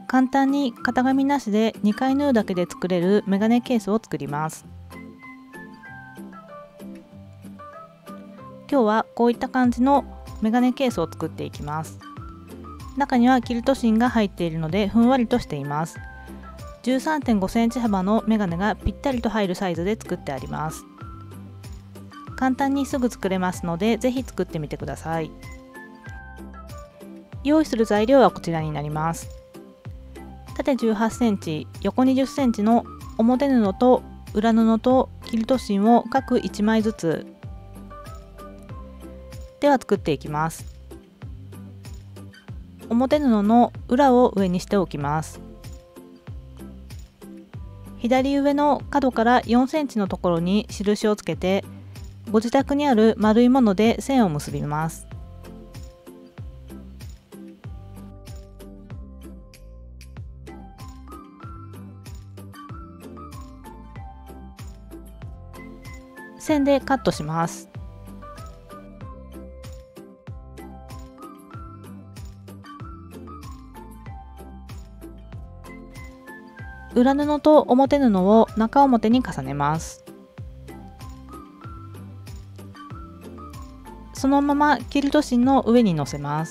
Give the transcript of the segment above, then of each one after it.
簡単に型紙なしで2回縫うだけで作れるメガネケースを作ります。今日はこういった感じのメガネケースを作っていきます。中にはキルト芯が入っているのでふんわりとしています。13.5 センチ幅のメガネがぴったりと入るサイズで作ってあります。簡単にすぐ作れますのでぜひ作ってみてください。用意する材料はこちらになります。縦18センチ、横20センチの表布と裏布とキルト芯を各1枚ずつ。では作っていきます。表布の裏を上にしておきます。左上の角から4センチのところに印をつけて、ご自宅にある丸いもので線を結びます。線でカットします。裏布と表布を中表に重ねます。そのままキルト芯の上に乗せます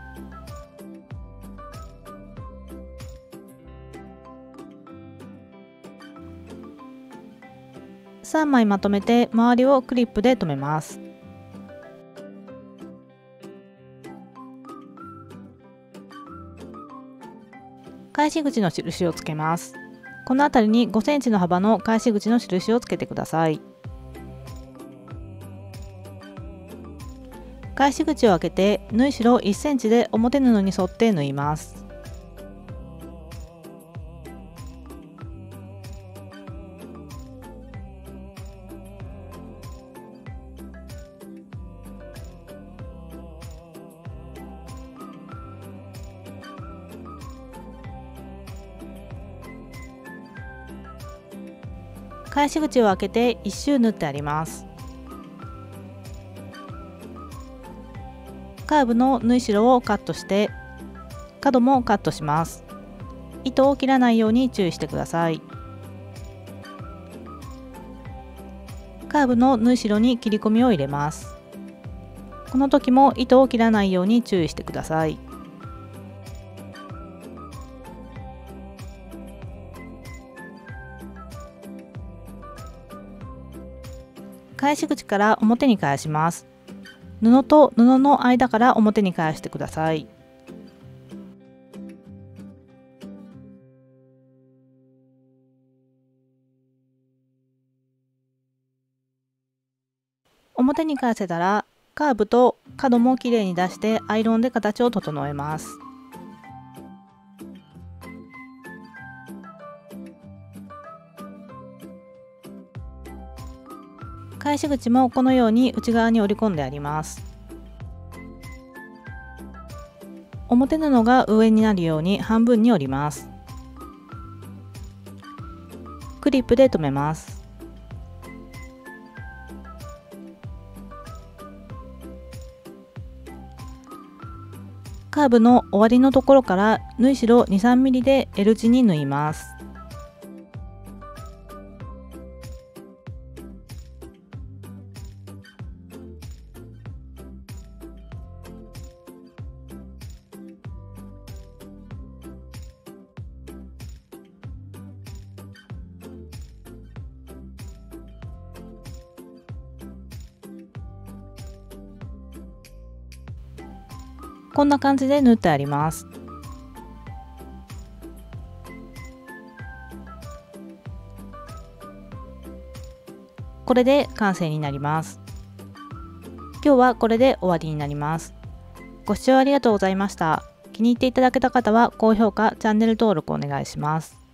。3枚まとめて周りをクリップで留めます。返し口の印をつけます。この辺りに5センチの幅の返し口の印をつけてください。返し口を開けて縫い代1センチで表布に沿って縫います。返し口を開けて1周縫ってあります。カーブの縫い代をカットして角もカットします。糸を切らないように注意してください。カーブの縫い代に切り込みを入れます。この時も糸を切らないように注意してください。返し口から表に返します。布と布の間から表に返してください。表に返せたらカーブと角もきれいに出してアイロンで形を整えます。返し口もこのように内側に折り込んであります。表布が上になるように半分に折ります。クリップで留めます。カーブの終わりのところから縫い代 2、3 ミリで L 字に縫います。こんな感じで縫ってあります。これで完成になります。今日はこれで終わりになります。ご視聴ありがとうございました。気に入っていただけた方は高評価、チャンネル登録お願いします。